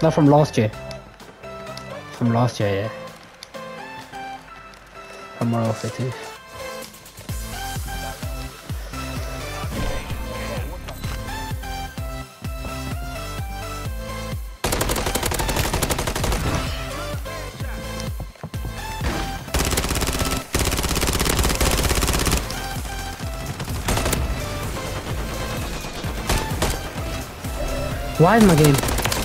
Not from last year. From last year, yeah. From more off it too. Why is my game?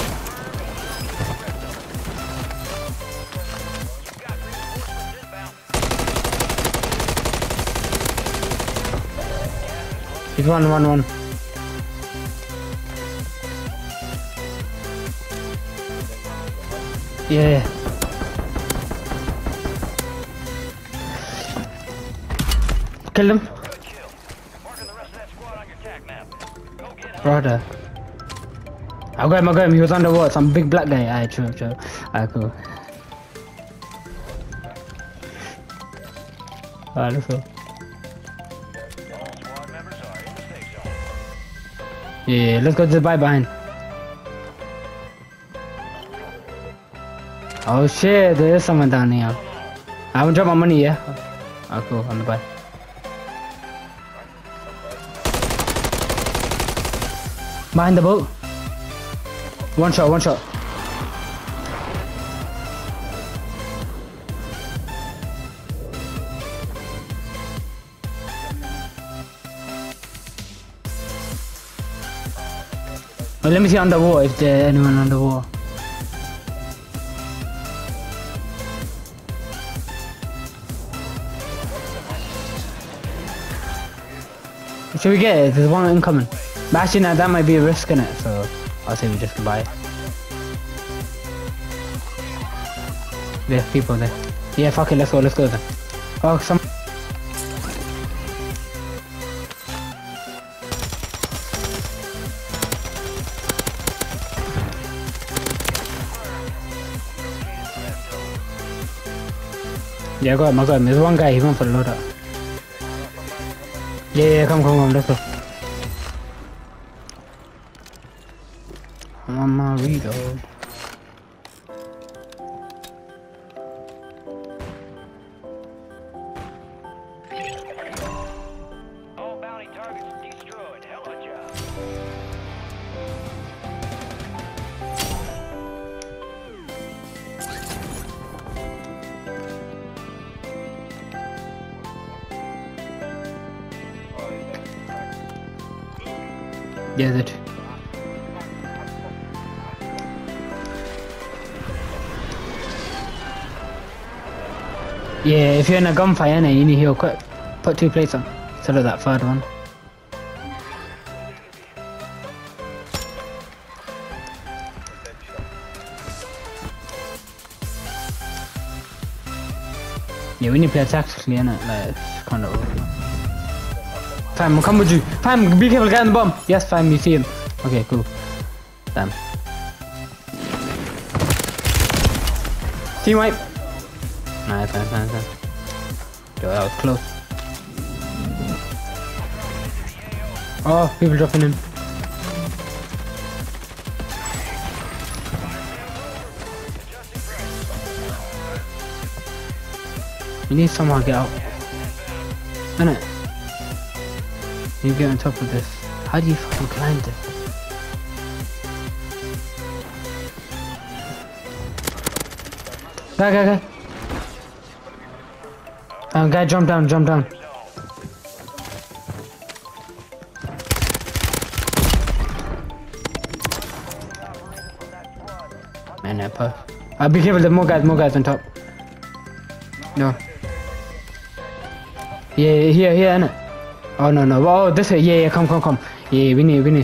He's one. Yeah. Kill him. Brother. I got him, he was under what? Some big black guy. Alright, true. Alright, cool. Alright, let's go. Yeah, let's go to the buy behind. Oh shit, there is someone down here. I haven't dropped my money yet. Alright, cool, on the buy. Behind the boat. One shot. Well, let me see underwater if there's anyone underwater. Should we get it? There's one incoming. But actually, now that might be a risk in it, so I'll say we just can buy it. There's people there. Yeah, fuck it, let's go then. Oh, some. Yeah, I got him. There's one guy, he went for the loadout. Yeah, come, let's go. I'm on my reload. All bounty targets destroyed. Hell of a job. Yeah, that. Yeah, if you're in a gunfight, innit, you need to heal quick. Put 2 plates on instead of that third one. Yeah, we need to play tactically, innit, like, it's kind of. Fam, I'll come with you. Fam, be careful, get on the bomb. Yes, fam, you see him. Okay, cool. Damn. Team wipe. Nice. Yo, that was close. Oh, people dropping in. We need someone to get out. Innit? You get on top of this. How do you fucking climb this? Guy. Guy, jump down. Man, that puff. Be careful, there's more guys on top. No. Yeah, here, innit? Oh, no. Oh, this way. Yeah, come. Yeah, we need.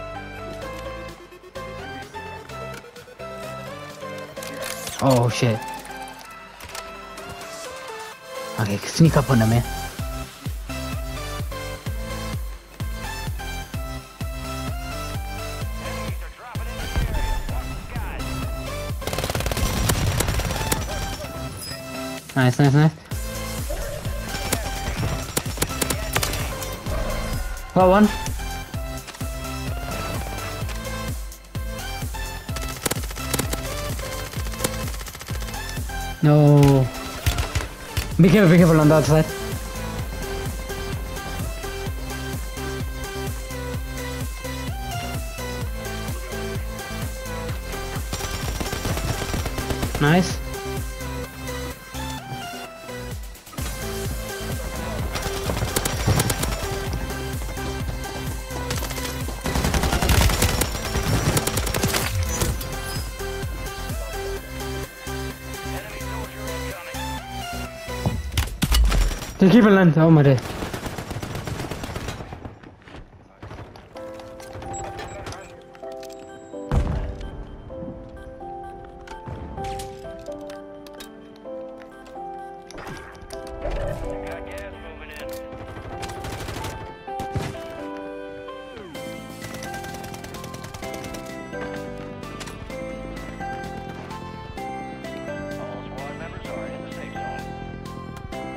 Oh, shit. Okay, sneak up on them, man. Nice. Got one. No. Be careful on the other side. Nice. They keep it land. Oh my day. Got gas moving in. All squad members are in the safe zone.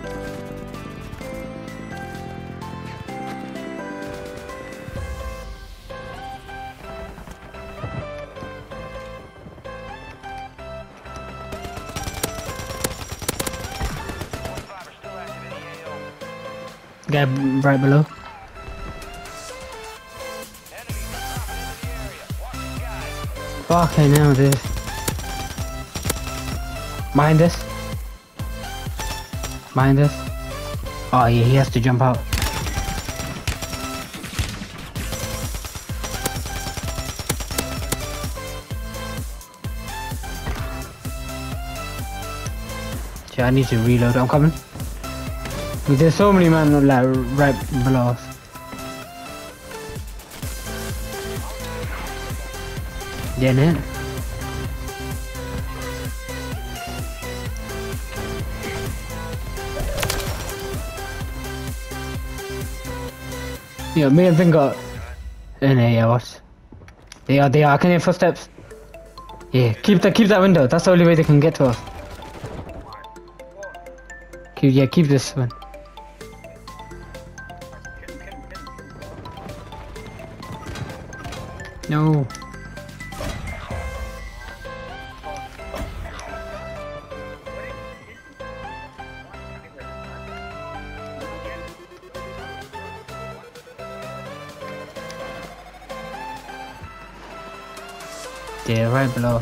Guy right below. Fucking hell, dude. Behind us. Behind us. Oh yeah, he has to jump out. Shit, I need to reload. I'm coming. There's so many men like right below us. Yeah, man. Yeah, me and Finn got in there. Yeah, what? They are. I can hear footsteps. Yeah, keep that window. That's the only way they can get to us. Keep this one. No. Yeah, right below.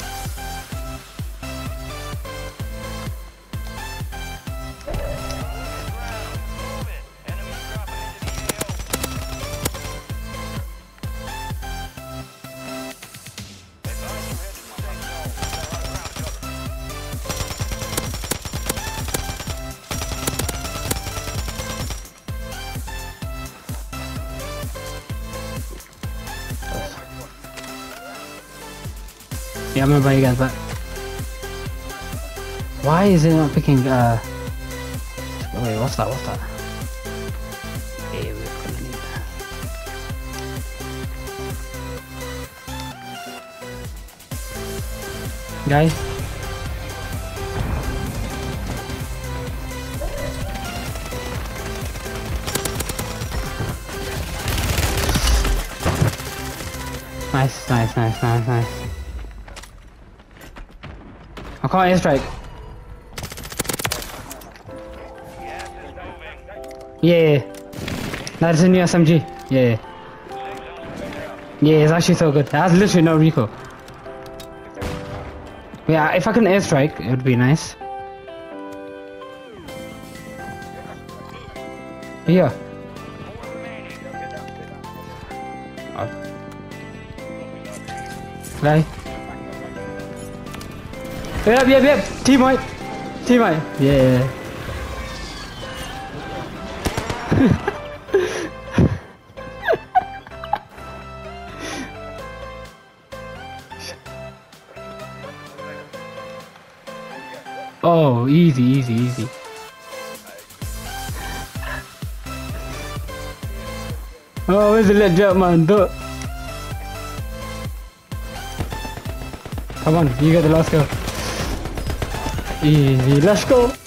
Yeah, I'm gonna buy you guys back. Why is it not picking, wait, what's that? Yeah, we're gonna need that. Guys? Nice. I can't airstrike. Yeah. That's a new SMG. Yeah. Yeah, it's actually so good. It has literally no recoil. Yeah, if I can airstrike, it would be nice. Yeah. Đây. Yep. Team white. Yeah. Oh, easy. Oh, where's the leg jump, man? Come on, you get the last kill. Easy, let's go.